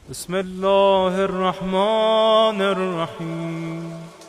بسم الله الرحمن الرحیم.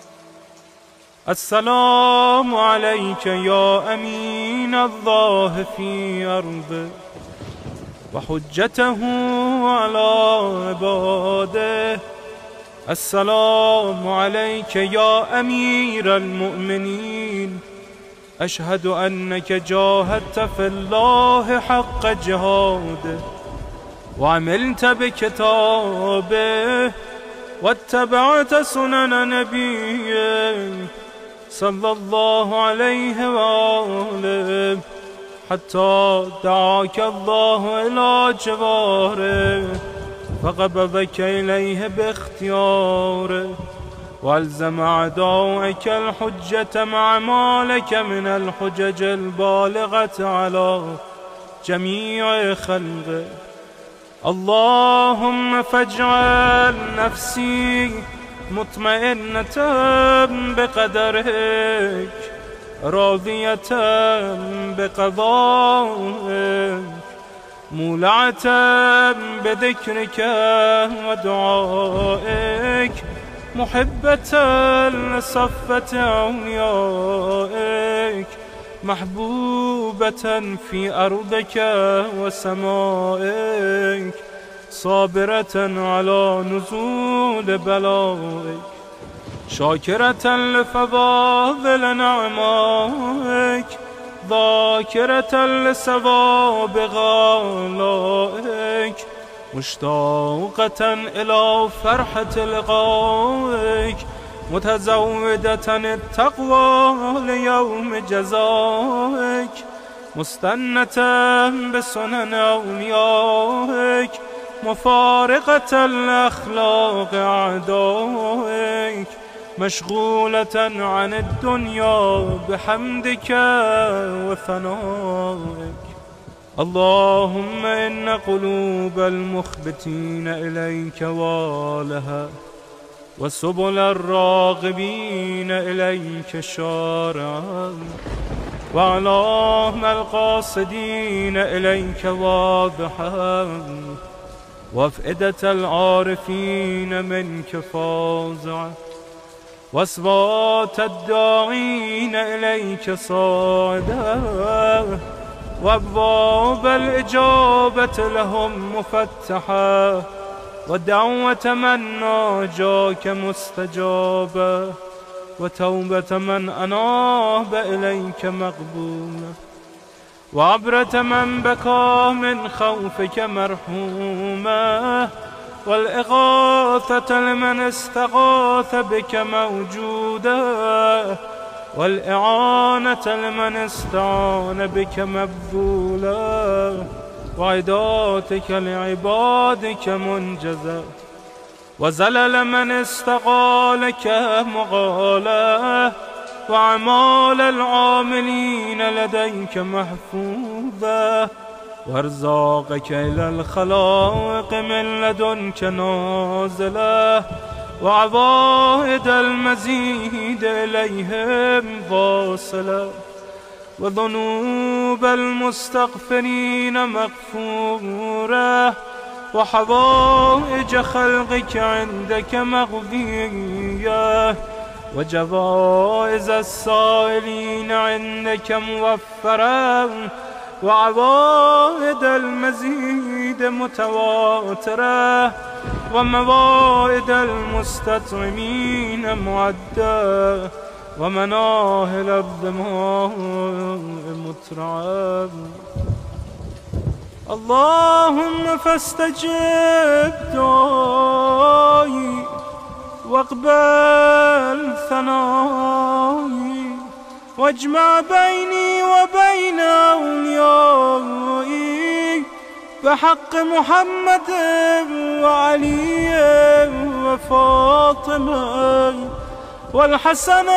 السلام عليك يا أمين الله في أرضه وحجته على عباده. السلام عليك يا أمير المؤمنين. أشهد أنك جاهدت في الله حق جهاده وعملت بكتابه واتبعت سنن نبيه صلى الله عليه وآله حتى دعاك الله إلى جواره فقبضك إليه باختياره والزم أعداءك الحجة مع ما لك من الحجج البالغة على جميع خلقه. اللهم فاجعل نفسي مطمئنة بقدرك راضية بقضائك مولعة بذكرك ودعائك محبة لصفة أوليائك محبوبة في أرضك وسمائك صابرة على نزول بلائك شاكرة لفضائل نعمائك ذاكرة لثواب غالائك مشتاقة إلى فرحة لقائك متزودة التقوى ليوم جزائك مستنة بسنن أوليائك مفارقة الأخلاق أعدائك مشغولة عن الدنيا بحمدك وثنائك. اللهم إن قلوب المخبتين إليك والها وسبل الراغبين إليك شارعا وأعلام القاصدين إليك واضحا وأفئدة العارفين منك فازعا وأصوات الداعين إليك صاعدا وأبواب الإجابة لهم مفتحا ودعوة من ناجاك مستجابة وتوبة من أناب إليك مقبولة وعبرة من بكى من خوفك مرحومة والإغاثة لمن استغاث بك موجودة والإعانة لمن استعان بك مبذولة وعداتك لعبادك منجزة وزلل من استقالك مغالة وأعمال العاملين لديك محفوظة وارزاقك إلى الخلائق من لدنك نازلة وعوائد المزيد إليهم واصلة وذنوب المستغفرين مغفورة وحوائج خلقك عندك مغفية وجوائز السائلين عندك موفرة وعوائد المزيد متواترة وموائد المستطعمين معدة ومناهل الظماء مترعة. اللهم فاستجب دعائي واقبل ثنائي واجمع بيني وبين أوليائي بحق محمد وعلي وفاطمة والحسن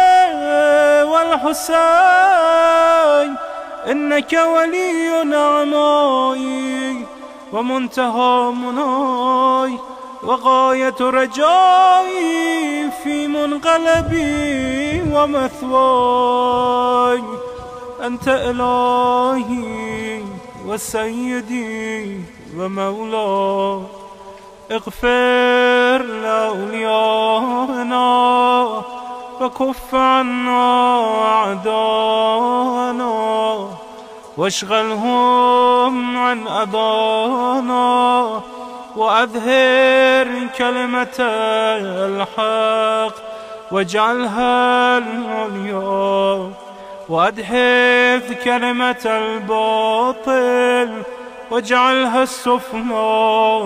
والحسين إنك ولي نعمائي ومنتهى مناي وغاية رجائي في منقلبي ومثواي. أنت إلهي وسيدي ومولاي اغفر لأوليائنا وكف عنا أعداءنا واشغلهم عن أذانا وأظهر كلمة الحق واجعلها العليا وأدحض كلمة الباطل واجعلها السفلى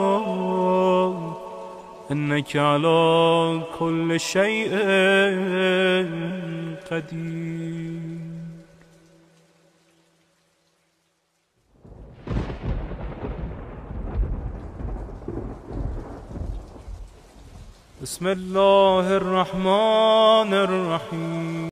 إنك على كل شيء قدير. بسم الله الرحمن الرحيم.